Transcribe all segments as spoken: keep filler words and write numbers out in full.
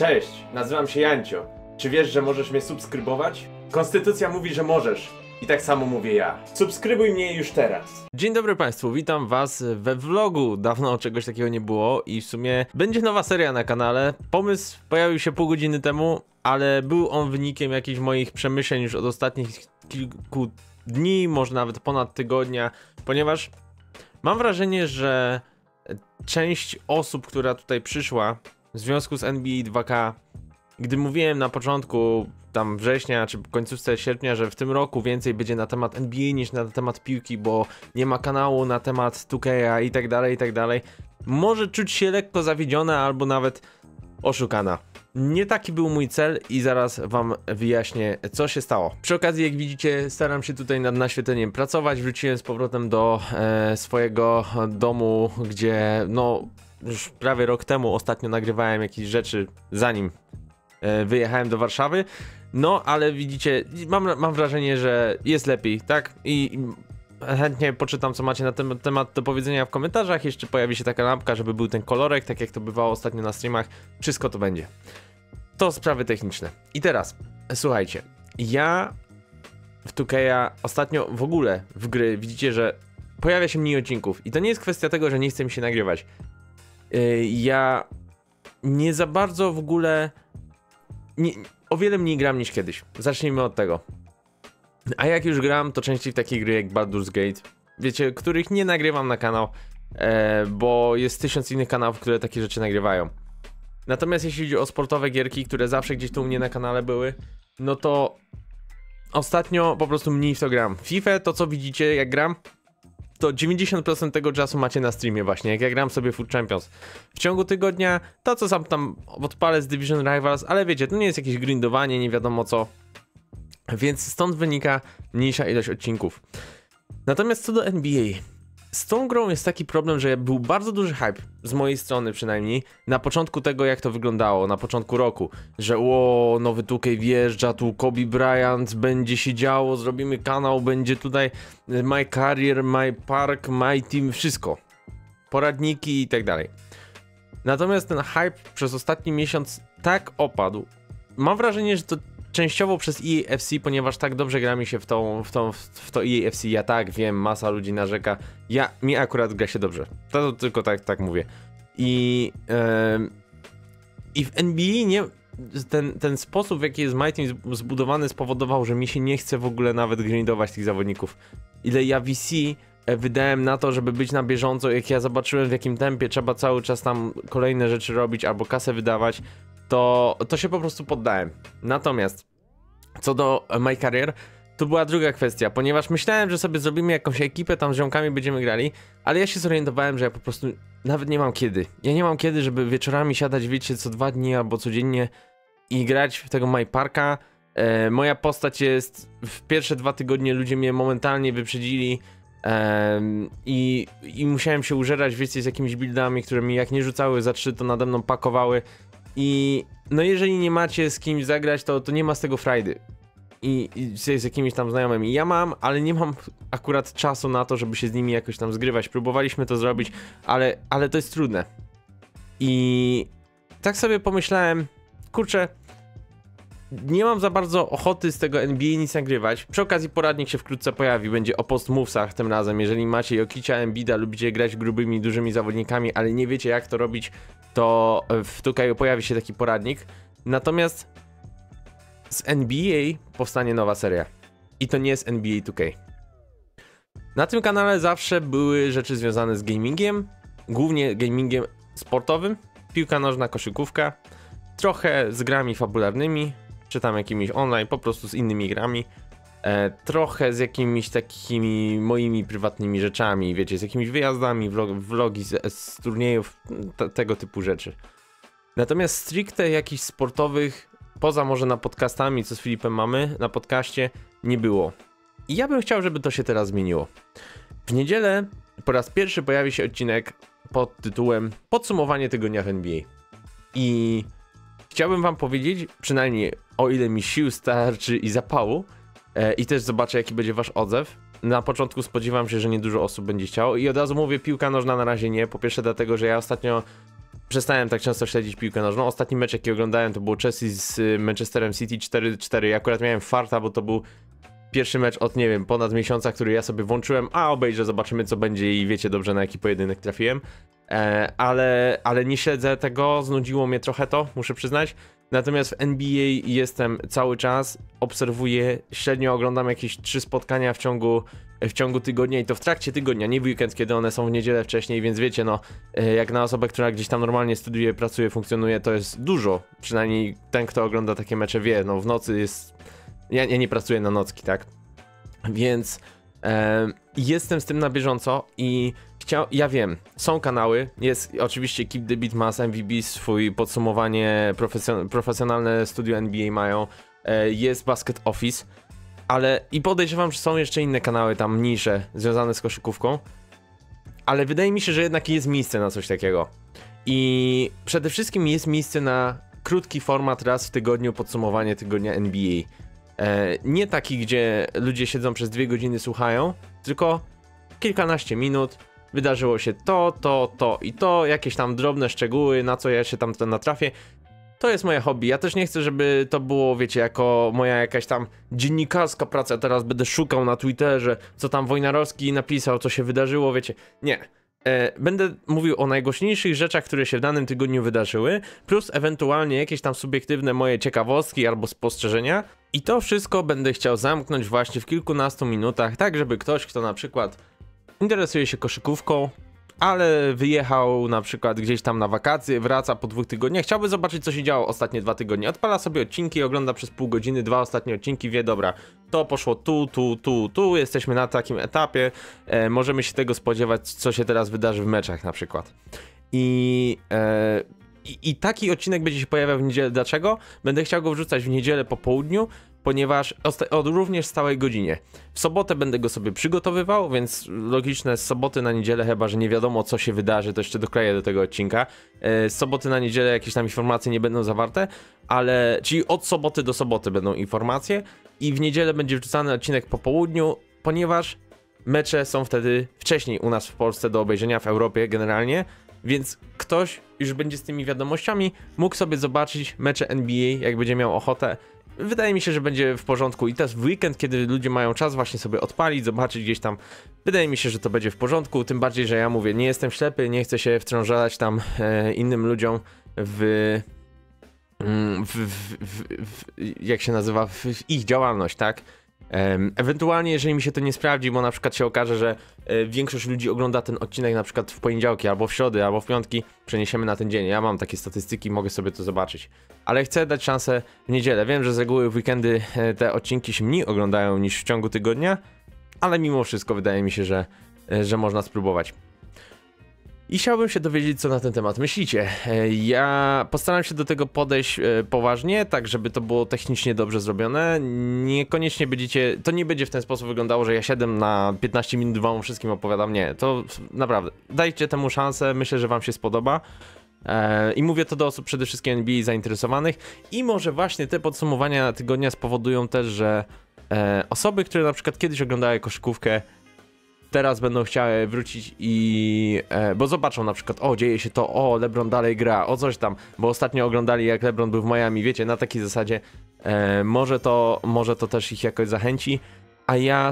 Cześć, nazywam się Jancio. Czy wiesz, że możesz mnie subskrybować? Konstytucja mówi, że możesz. I tak samo mówię ja. Subskrybuj mnie już teraz. Dzień dobry Państwu, witam Was we vlogu. Dawno czegoś takiego nie było i w sumie będzie nowa seria na kanale. Pomysł pojawił się pół godziny temu, ale był on wynikiem jakichś moich przemyśleń już od ostatnich kilku dni, może nawet ponad tygodnia, ponieważ mam wrażenie, że część osób, która tutaj przyszła w związku z N B A dwa K, gdy mówiłem na początku tam września czy końcówce sierpnia, że w tym roku więcej będzie na temat N B A niż na temat piłki, bo nie ma kanału na temat two K i tak dalej, i tak dalej, może czuć się lekko zawiedziona albo nawet oszukana. Nie taki był mój cel i zaraz wam wyjaśnię, co się stało. Przy okazji, jak widzicie, staram się tutaj nad naświetleniem pracować. Wróciłem z powrotem do e, swojego domu, gdzie no już prawie rok temu ostatnio nagrywałem jakieś rzeczy, zanim e, wyjechałem do Warszawy. No, ale widzicie, mam, mam wrażenie, że jest lepiej, tak? I, i chętnie poczytam, co macie na ten temat do powiedzenia w komentarzach. Jeszcze pojawi się taka lampka, żeby był ten kolorek, tak jak to bywało ostatnio na streamach. Wszystko to będzie. To sprawy techniczne. I teraz, słuchajcie, ja w two K ostatnio w ogóle w gry widzicie, że pojawia się mniej odcinków. I to nie jest kwestia tego, że nie chce mi się nagrywać. Yy, ja nie za bardzo w ogóle... Nie, o wiele mniej gram niż kiedyś. Zacznijmy od tego. A jak już gram, to częściej w takie gry jak Baldur's Gate, wiecie, których nie nagrywam na kanał, e, bo jest tysiąc innych kanałów, które takie rzeczy nagrywają. Natomiast jeśli chodzi o sportowe gierki, które zawsze gdzieś tu u mnie na kanale były, no to ostatnio po prostu mniej w to gram. FIFA, to co widzicie jak gram, to dziewięćdziesiąt procent tego czasu macie na streamie właśnie, jak ja gram sobie Food Champions. W ciągu tygodnia to co sam tam odpalę z Division Rivals, ale wiecie, to nie jest jakieś grindowanie, nie wiadomo co. Więc stąd wynika mniejsza ilość odcinków. Natomiast co do N B A, z tą grą jest taki problem, że był bardzo duży hype, z mojej strony przynajmniej, na początku tego jak to wyglądało, na początku roku, że o, nowy two K wjeżdża, tu Kobe Bryant, będzie się działo, zrobimy kanał, będzie tutaj My Career, My Park, My Team, wszystko. Poradniki i tak dalej. Natomiast ten hype przez ostatni miesiąc tak opadł. Mam wrażenie, że to częściowo przez E A F C, ponieważ tak dobrze gra mi się w, tą, w, tą, w to E A F C. Ja tak wiem, masa ludzi narzeka. Ja, mi akurat gra się dobrze. To, to tylko tak, tak mówię. I, yy, i w N B A nie, ten, ten sposób, w jaki jest My Team zbudowany, spowodował, że mi się nie chce w ogóle nawet grindować tych zawodników. Ile ja V C wydałem na to, żeby być na bieżąco, jak ja zobaczyłem, w jakim tempie trzeba cały czas tam kolejne rzeczy robić albo kasę wydawać, to, to się po prostu poddałem. Natomiast co do My Career, to była druga kwestia, ponieważ myślałem, że sobie zrobimy jakąś ekipę, tam z ziomkami będziemy grali, ale ja się zorientowałem, że ja po prostu nawet nie mam kiedy. Ja nie mam kiedy, żeby wieczorami siadać, wiecie, co dwa dni albo codziennie i grać w tego My Parka. E, moja postać jest, w pierwsze dwa tygodnie ludzie mnie momentalnie wyprzedzili e, i, i musiałem się użerać, wiecie, z jakimiś buildami, które mi jak nie rzucały za trzy, to nade mną pakowały. I no jeżeli nie macie z kimś zagrać, to, to nie ma z tego frajdy. I, i z jakimiś tam znajomymi. Ja mam, ale nie mam akurat czasu na to, żeby się z nimi jakoś tam zgrywać. Próbowaliśmy to zrobić, ale, ale to jest trudne. I tak sobie pomyślałem, kurczę, nie mam za bardzo ochoty z tego N B A nic nagrywać. Przy okazji poradnik się wkrótce pojawi, będzie o post-movesach tym razem. Jeżeli macie Jokicia, Embida, lubicie grać grubymi, dużymi zawodnikami, ale nie wiecie jak to robić, to w two K pojawi się taki poradnik. Natomiast z N B A powstanie nowa seria. I to nie jest N B A two K. Na tym kanale zawsze były rzeczy związane z gamingiem, głównie gamingiem sportowym, piłka nożna, koszykówka, trochę z grami fabularnymi, czy tam jakimiś online, po prostu z innymi grami, e, trochę z jakimiś takimi moimi prywatnymi rzeczami, wiecie, z jakimiś wyjazdami, vlog, vlogi z, z turniejów, t, tego typu rzeczy. Natomiast stricte jakichś sportowych, poza może na podcastami, co z Filipem mamy, na podcaście, nie było. I ja bym chciał, żeby to się teraz zmieniło. W niedzielę po raz pierwszy pojawi się odcinek pod tytułem Podsumowanie tygodnia w N B A. I chciałbym wam powiedzieć, przynajmniej o ile mi sił starczy i zapału, e, i też zobaczę jaki będzie wasz odzew. Na początku spodziewam się, że niedużo osób będzie chciało i od razu mówię, piłka nożna na razie nie. Po pierwsze dlatego, że ja ostatnio przestałem tak często śledzić piłkę nożną. Ostatni mecz, jaki oglądałem, to było Chelsea z Manchesterem City cztery cztery. Ja akurat miałem farta, bo to był pierwszy mecz od, nie wiem, ponad miesiąca, który ja sobie włączyłem, a obejrzę, zobaczymy co będzie i wiecie dobrze, na jaki pojedynek trafiłem. E, ale, ale nie śledzę tego, znudziło mnie trochę to, muszę przyznać. Natomiast w N B A jestem cały czas, obserwuję, średnio oglądam jakieś trzy spotkania w ciągu, w ciągu tygodnia i to w trakcie tygodnia, nie w weekend, kiedy one są w niedzielę wcześniej, więc wiecie, no, jak na osobę, która gdzieś tam normalnie studiuje, pracuje, funkcjonuje, to jest dużo. Przynajmniej ten, kto ogląda takie mecze wie, no w nocy jest... Ja, ja nie pracuję na nocki, tak? Więc e, jestem z tym na bieżąco i chciał, ja wiem, są kanały, jest oczywiście Keep the Beat Mass, M V B, swój podsumowanie, profesjon profesjonalne studio N B A mają, e, jest Basket Office, ale i podejrzewam, że są jeszcze inne kanały tam mniejsze, związane z koszykówką, ale wydaje mi się, że jednak jest miejsce na coś takiego. I przede wszystkim jest miejsce na krótki format raz w tygodniu, podsumowanie tygodnia N B A. E, nie taki, gdzie ludzie siedzą przez dwie godziny, słuchają, tylko kilkanaście minut, wydarzyło się to, to, to i to, jakieś tam drobne szczegóły, na co ja się tam natrafię. To jest moje hobby, ja też nie chcę, żeby to było, wiecie, jako moja jakaś tam dziennikarska praca, teraz będę szukał na Twitterze, co tam Wojnarowski napisał, co się wydarzyło, wiecie, nie. E, będę mówił o najgłośniejszych rzeczach, które się w danym tygodniu wydarzyły, plus ewentualnie jakieś tam subiektywne moje ciekawostki albo spostrzeżenia. I to wszystko będę chciał zamknąć właśnie w kilkunastu minutach, tak żeby ktoś, kto na przykład interesuje się koszykówką, ale wyjechał na przykład gdzieś tam na wakacje, wraca po dwóch tygodniach, chciałby zobaczyć, co się działo ostatnie dwa tygodnie. Odpala sobie odcinki, ogląda przez pół godziny, dwa ostatnie odcinki, wie, dobra, to poszło tu, tu, tu, tu, jesteśmy na takim etapie, e, możemy się tego spodziewać, co się teraz wydarzy w meczach na przykład. I... E, I, I taki odcinek będzie się pojawiał w niedzielę. Dlaczego? Będę chciał go wrzucać w niedzielę po południu, ponieważ o, o również stałej godzinie. W sobotę będę go sobie przygotowywał, więc logiczne z soboty na niedzielę, chyba że nie wiadomo co się wydarzy, to jeszcze dokleję do tego odcinka. E, z soboty na niedzielę jakieś tam informacje nie będą zawarte, ale czyli od soboty do soboty będą informacje i w niedzielę będzie wrzucany odcinek po południu, ponieważ mecze są wtedy wcześniej u nas w Polsce do obejrzenia, w Europie generalnie. Więc ktoś już będzie z tymi wiadomościami mógł sobie zobaczyć mecze N B A, jak będzie miał ochotę. Wydaje mi się, że będzie w porządku i też w weekend, kiedy ludzie mają czas właśnie sobie odpalić, zobaczyć gdzieś tam. Wydaje mi się, że to będzie w porządku, tym bardziej, że ja mówię, nie jestem ślepy, nie chcę się wtrążać tam e, innym ludziom w, w, w, w, w jak się nazywa, w, w ich działalność, tak? Um, ewentualnie, jeżeli mi się to nie sprawdzi, bo na przykład się okaże, że e, większość ludzi ogląda ten odcinek na przykład w poniedziałki, albo w środy, albo w piątki, przeniesiemy na ten dzień. Ja mam takie statystyki, mogę sobie to zobaczyć. Ale chcę dać szansę w niedzielę. Wiem, że z reguły w weekendy e, te odcinki się mniej oglądają niż w ciągu tygodnia, ale mimo wszystko wydaje mi się, że, e, że można spróbować. I chciałbym się dowiedzieć, co na ten temat myślicie. Ja postaram się do tego podejść poważnie, tak żeby to było technicznie dobrze zrobione. Niekoniecznie będziecie, to nie będzie w ten sposób wyglądało, że ja siedzę na piętnaście minut, wam wszystkim opowiadam. Nie, to naprawdę, dajcie temu szansę, myślę, że wam się spodoba. I mówię to do osób przede wszystkim N B A zainteresowanych. I może właśnie te podsumowania tygodnia spowodują też, że osoby, które na przykład kiedyś oglądały koszykówkę, teraz będą chciały wrócić i... E, bo zobaczą na przykład, o, dzieje się to, o, LeBron dalej gra, o coś tam, bo ostatnio oglądali, jak LeBron był w Miami, wiecie, na takiej zasadzie e, może to, może to też ich jakoś zachęci, a ja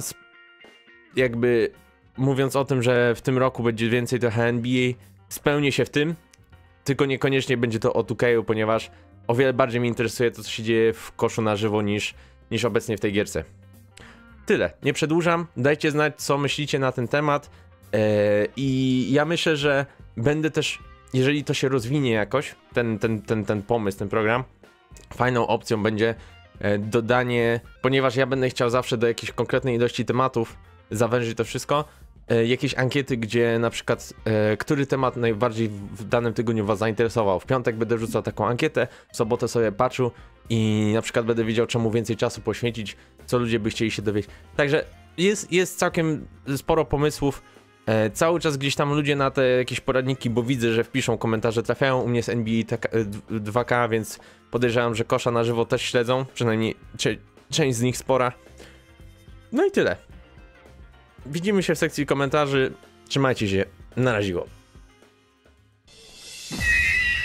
jakby mówiąc o tym, że w tym roku będzie więcej trochę N B A, spełnię się w tym, tylko niekoniecznie będzie to o two K, ponieważ o wiele bardziej mnie interesuje to, co się dzieje w koszu na żywo niż, niż obecnie w tej gierce. Tyle, nie przedłużam, dajcie znać, co myślicie na ten temat eee, i ja myślę, że będę też, jeżeli to się rozwinie jakoś, ten, ten, ten, ten pomysł, ten program, fajną opcją będzie e, dodanie, ponieważ ja będę chciał zawsze do jakiejś konkretnej ilości tematów zawężyć to wszystko, e, jakieś ankiety, gdzie na przykład, e, który temat najbardziej w danym tygodniu was zainteresował. W piątek będę rzucał taką ankietę, w sobotę sobie patrzył i na przykład będę wiedział, czemu więcej czasu poświęcić, co ludzie by chcieli się dowiedzieć. Także jest, jest całkiem sporo pomysłów. E, cały czas gdzieś tam ludzie na te jakieś poradniki, bo widzę, że wpiszą komentarze, trafiają u mnie z N B A dwa K, więc podejrzewam, że kosza na żywo też śledzą, przynajmniej cze część z nich spora. No i tyle. Widzimy się w sekcji komentarzy. Trzymajcie się. Na razie.